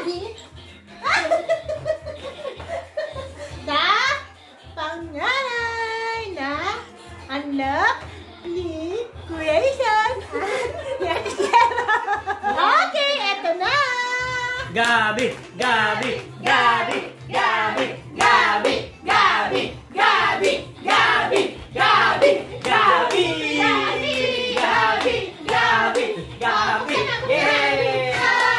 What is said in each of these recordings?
Na panganay na anak ni Kuya Isan. Okay, eto na. Gabi, Gabi, Gabi, Gabi, Gabi, Gabi, Gabi, Gabi, Gabi, Gabi, Gabi, Gabi, Gabi, Yay!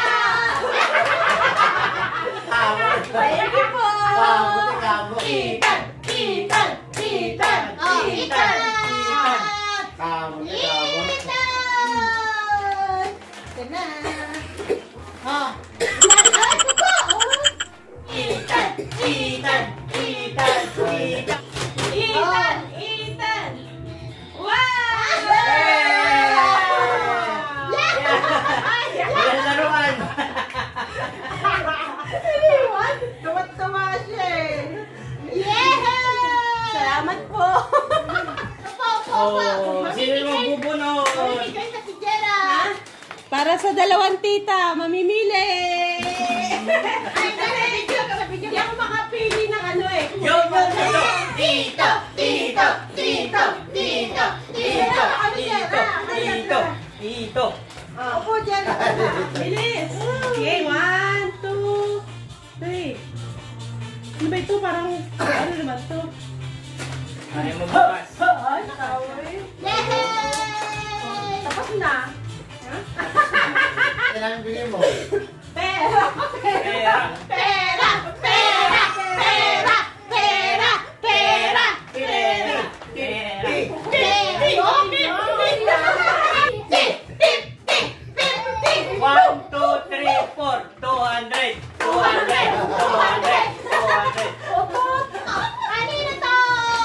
Thank you po. Itan, Itan, Itan, Oh, Itan, Itan. Itan. Itan. Ito na. Oh. Ay, pupo. Itan, Itan, Itan, Itan. Itan. Ethan! Wow! Walang laruan. Tumat-tuma siya eh. Yeah! Salamat po. Oh, sino yung magbubunot? Mamimigay sa tijera. Para sa dalawang tita, mamimili. Ay, video. Hindi ako makapili ng ano eh. Yo, yo, yo! Tito, tito, tito, tito, tito. Tito, tito, tito. Opo, dyan. Bilis. Okay, 1, 2, 3. Ano ba ito? Parang, ano naman ito? Ayaw mo bukas. Ay, nakaway. Yay! Tapos na. Kailangan bigyan mo. Pera. Pera. Pera, pera, pera, pera, pera, pera. Pera. Tip, tip, tip, tip, tip. 1, 2, 3, 4. 200. 200. 200. 200. Opo. Kanino to?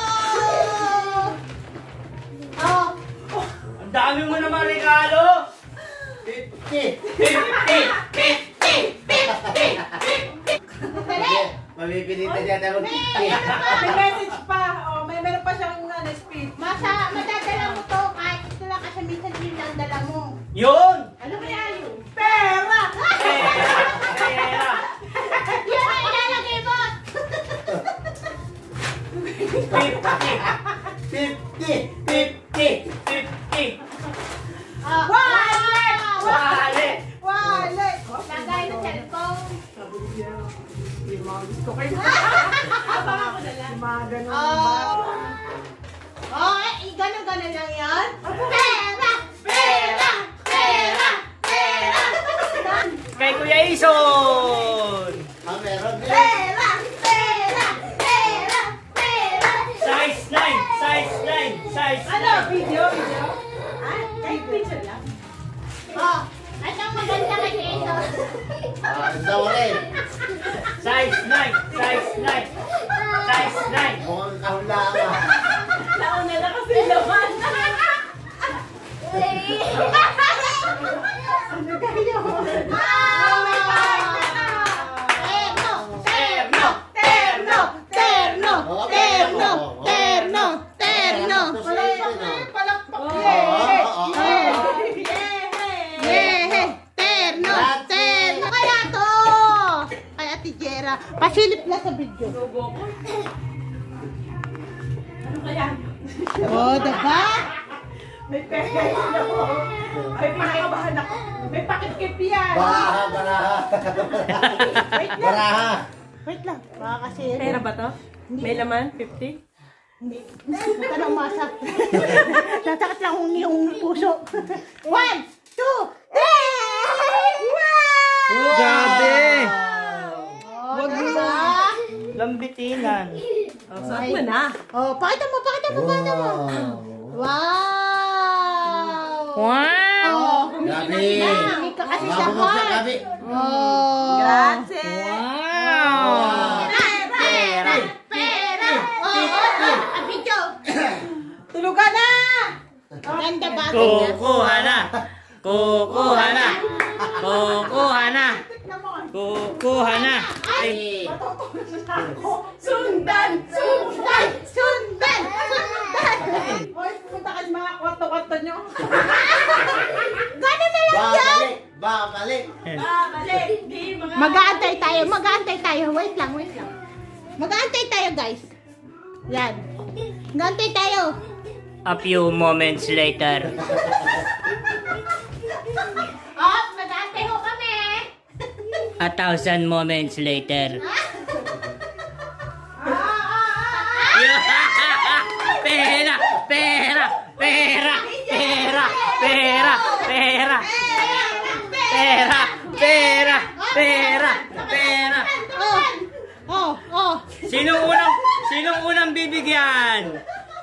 Oh. Ang dami mo naman regalo. 50. 50. 50. 50. Dali. Mabibilitan niya tayo 50. May message pa. Oh, may meron pa siyang speed. Madadala mo to kahit ito lang kasi minsan yun ang dala mo. Yun! Ano kaya yun? Pera! Pera! Pera! Yun ang ilalagay mo. 50! 50! 50! Oh. Wallet! Wallet! Wallet! Lagay ng cellphone. Sabi niya, yung mga gusto kayo. Abangan ko na lang. Mga ganun Oh. ba? Oh, ganun-ganun lang yan. Pera! Pera! Pera! Pera! Kay Kuya Ison! Pera! Pera! Pera! Pera! Size 9! Size 9! Size 9! Ano? Video? Video? Ay, kahit picture lang. Oh, at ang maganda kay Ito. Size 9! Size 9! Size 9! Nauna na kasi laman. Ano kayo? Ah, may partner na. Terno! Terno! Terno! Terno! Terno! Terno! Terno! Palakpak. Yehe! Terno! Terno! Kaya to! Kay Ate Jera. Pasilip na sa video. Logo ko. Ano kaya? Oh, diba? May pera yun ako. Ay, pinakabahan ako. May pakit-kip yan. Wait lang. Baka kasi... Pera ba to? May laman? 50? Huwag ka nang masa. Nasakit lang yung puso. 1, 2, 3! Wow! Grabe! Wag mo na. Lambitinan. Saan mo na? Oh, pakita mo. Wow! Wow! Oh, hindi ka kasi sa heart. Oh. Grazie! Wow! Pera! Pera! Oh, video. Tulugan na! Ganda ba? Kukuha na! Kukuha na! Kukuha na! Kukuha na! Ay! Sundan! Sundan! Sundan! Sundan! Hoy, pumunta ka sa mga kwarto-kwarto nyo. Gano'n na lang yan! Babalik! Balik! Di mga... Mag-aantay tayo. Wait lang. Mag-aantay tayo, guys. Yan. Mag-aantay tayo. A few moments later. Oh, mag-aantay ho kami. 1,000 moments later. Pera! Pera! Pera! Pera! Pera! Pera! Pera! Pera! Pera! Pera! Oh. Sinong unang bibigyan?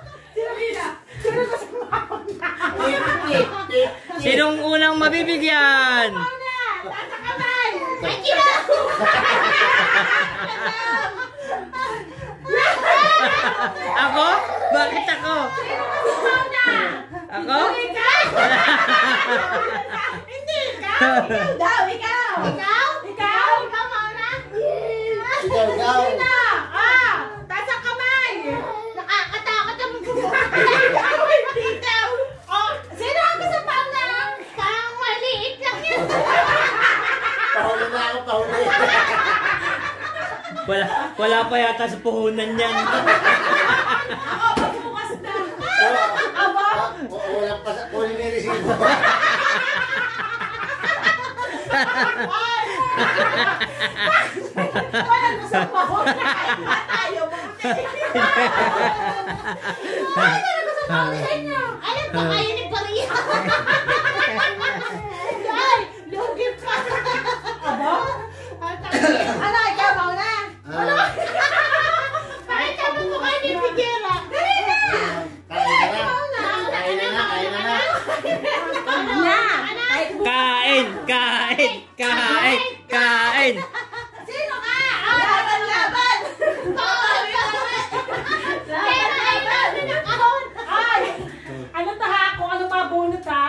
Sinong unang mabibigyan? Nasa kamay. Thank you. Ako? Bakit ako? Ako? Hindi, ikaw. Ikaw. Ikaw mauna. Ikaw. Sino? Taas ang kamay. Nakakatakot ang gumagawin dito. Oh, sino ang gusto pa na? Parang maliit lang yun. Pahuli na ako, pahuli. Wala pa yata sa puhunan yan. Magbukas na. Wala pa sa culinary resibo. Walang gusto pa ko. Tayo mo. Alam ko kayo ni Maria. Ay, lugi pa. Aba? Ano, ikaw mauna? Bakit sabi mo kayo ni Figuera? Kain na. Kain! Sino ka? Laban! Ay! Ano taha? Kung ano mabunot ha?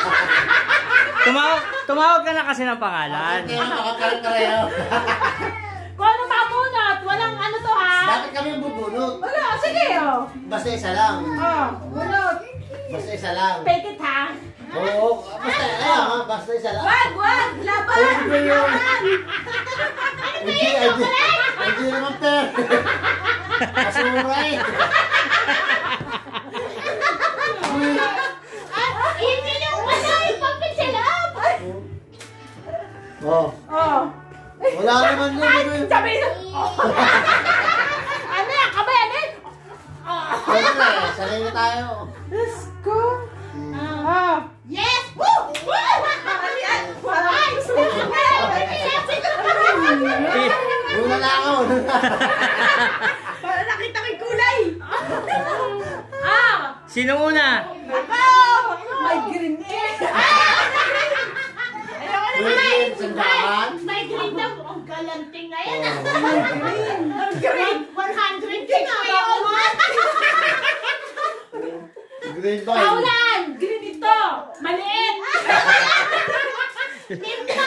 Tumawag ka na kasi ng pangalan. Kaya makakareho. Kung ano mabunot? Walang ano to ha? Bakit kami bubunot? Wala, sige oh. Basta isa lang. Bunot. Basta isa lang. Take it ha? Oo, basta isa lang. Wag! Laban! Hindi naman per. Masura eh. Hindi yung wala yung papel sa loob. Oh, Oh. wala naman yun. Sabi na. Ano yan? Kabayan eh? Siyempre, sanay na tayo. Let's go. Yes! Woo! Parang gusto mo. Una na ako. Para nakita ko yung kulay. Sinong una? Ako! May green eh. Green, sandakan. May green na ang galanting na yan. Green. 100 din ngayon. Green ba? Paulan! Green ito. Maliit. Timpa!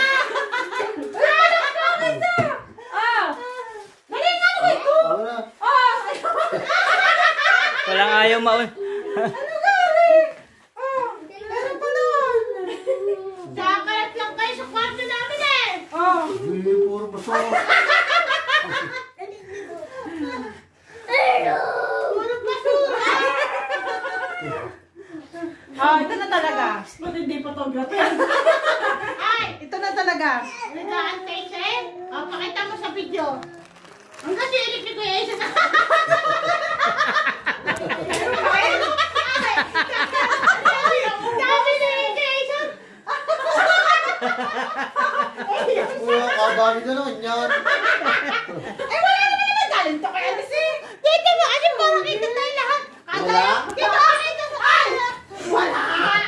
Dali nga mo ito. Wala. Walang ayaw maun. Meron pa nun. Kakalat lang kayo sa kwarto namin eh. Hindi, puro basura. Puro basura. Ito na talaga. Ba't hindi photography? Ay, Ito na talaga. nag-aantay siya eh. O, pakita mo sa video. Ang kasirik ni Kuya Isa na. Sabi ni Jason. Wala, kadami ka naman yan. Wala naman galing to kay Alice eh. Dito mo, ano ba? Makita tayo lahat. Wala? Dito, makita mo. Ay! Wala.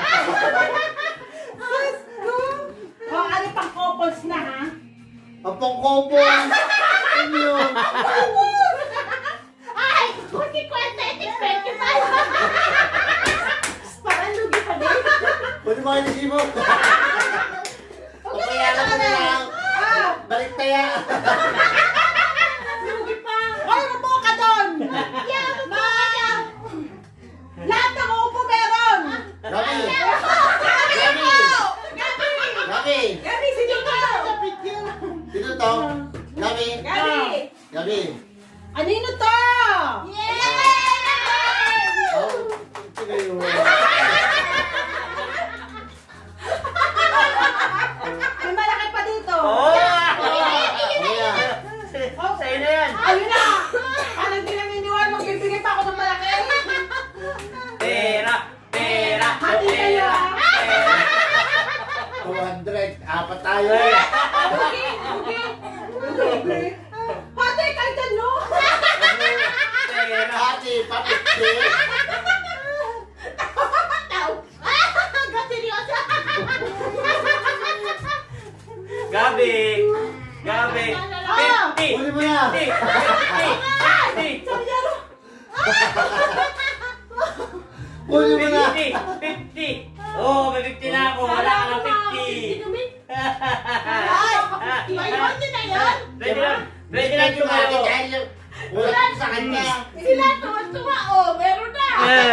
Let's go. Ano pang couples na ha? Ang pangkopo. Ano yun? Ay! Kunti kwenta, ito 25. Parang lugi pa din. Pwede ba kayo resibo? Papayaran ko na lang. Balik taya. Lugi pa. Oy, upo ka doon. Yeah, mabaya. Lahat ng upo meron. Gabi. Gabi! Gabi. Gabi, sino ka? Sa video. Sino to? Gabi. Gabi! Gabi. Anino to? Oh, ito yun. May malaki pa dito. Oh! Ayan. Sa'yo na yan. Ayun na! Parang di naniniwala, magbibigay pa ako ng malaki. Pera! Pera! Hati kayo ah. 200. Apat tayo eh. Okay, okay. Hati, kahit ano. Pera! Ate, papiti. Gabi! Gabi! 50! Huli mo na. 50! 50! Huli mo na. 50! 50! Oh, may 50 na ako. Wala ka ng 50! Ready na? Ready na tumalo! Wala sa kanya. Sila tuwa-tuwa, oh, meron na.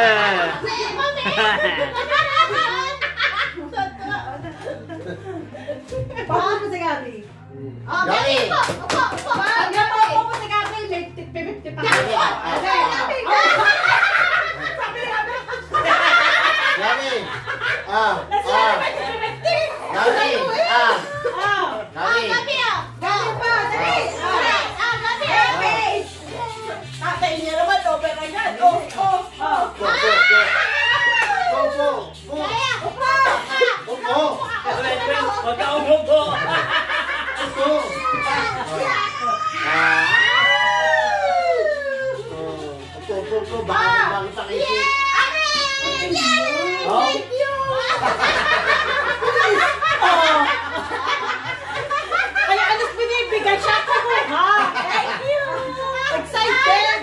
Baka mo si Gabi. Oh, Gabi. Upo. Pag napapo mo si Gabi, may 50 pa. Gabi. Gabi. Gabi. Gabi. Gabi pa, dali. Tatay niya naman, over na yan. Oh. Go. Huwag ka umupo! Go. Bakit ang isip? Oh. Kaya alas binibigay siya ko ha? Thank you! Excited!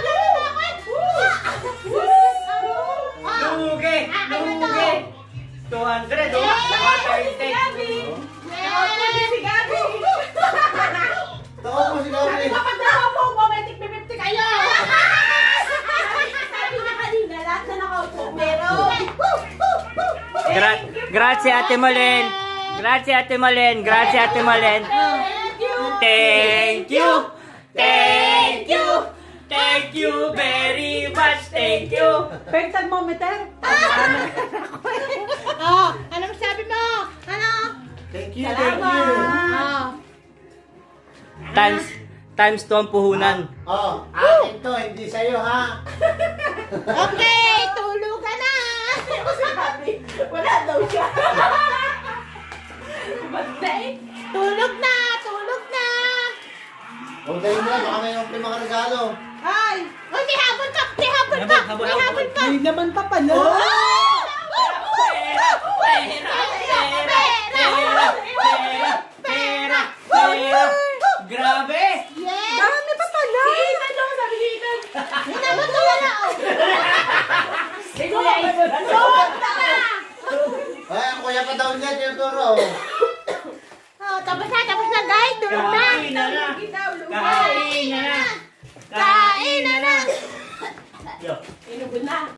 Lugi! Lugi! 200! Oh! Si Gabi! Si Gabi! Tako mo si Gabi. Kapag nakaupo mo, may tig-50 kayo! Sabi niya kanina, lahat na nakaupo meron! Grazie Ate Malen! Grazie Ate Malen! Grazie Ate Malen! Thank you! Thank you! Thank you! Thank you very much! Thank you! Peg thermometer? Oh, anong sabi mo? Ano? Thank you. Oh. Times 2 ang puhunan. Oh, akin to, hindi sa'yo ha. Okay, tulog ka na. Si Gabi, wala daw siya. Birthday? Tulog na. Huwag tayo mo na, baka may mga regalo. Ay! Uy, may habol ka. May habol ka. May naman pa pala. Pera! Grabe! Yes. Dami pa pala. Si Ethan lang, sabi ni Ethan. Hindi naman ka wala. Suot na ka! Ay, ang kuya pa daw niya, tinuturo. Oh, tapos na guys. Tulog na. Kain na na! Kain na na! Kain na na. Yo. Inugon na.